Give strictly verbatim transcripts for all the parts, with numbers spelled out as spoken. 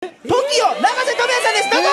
トキオ永瀬智也さんです。どうぞ。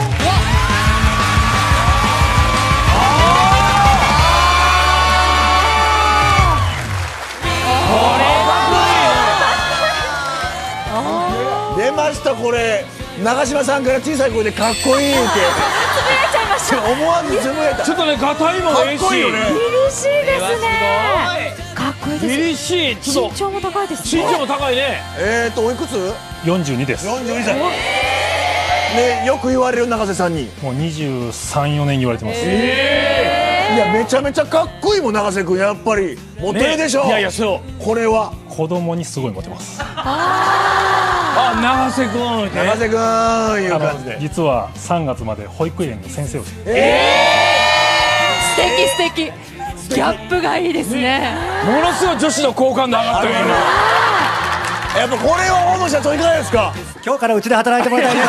出ました。これ長嶋さんから小さい声でかっこいいってつぶやいちゃいました。 思わずつぶやいた。 ちょっとね、ガタイもええし、 かっこいいよね。 凛々しいですね。かっこいいです。 凛々しい。ちょっと身長も高いですね。 身長も高いね。 えーとおいくつ？ よんじゅうにです。 よんじゅうにさい。ね、よく言われる永瀬さんに。 もうにじゅうさん、よねん言われてます。 いやめちゃめちゃかっこいいもん永瀬君。やっぱりモテるでしょ。 いやいや、そう。 これは子供にすごいモテます。 あ、永瀬君。 永瀬君いうあ感じで。 の実はさんがつまで保育園の先生をして、 素敵素敵。ギャップがいいですね。 ものすごい女子の好感度上がったよ今。 やっぱこれは大野社長いかがですか？ 今日からうちで働いてもらいたいです。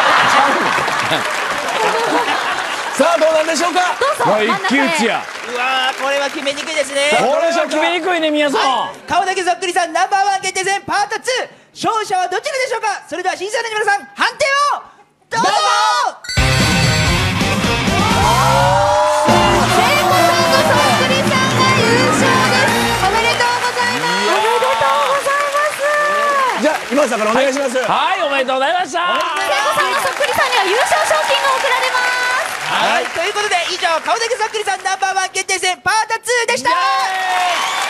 さあどうなんでしょうか？ どうぞ。 わ、一騎打ちや。 うわー、これは決めにくいですね。 これじゃ決めにくいね、皆さん。 顔だけそっくりさんナンバーワン決定戦パートツー、勝者はどちらでしょうか？それでは審査員の皆さん判定をどうぞ。 聖子さんとそっくりさんが優勝です。おめでとうございます。おめでとうございます。 じゃあ今田さんからお願いします。 はい、おめでとうございました。 聖子さんのそっくりさんには優勝賞金が贈られます。 はい、ということで以上顔だけそっくりさんナンバーワン決定戦パートツーでした。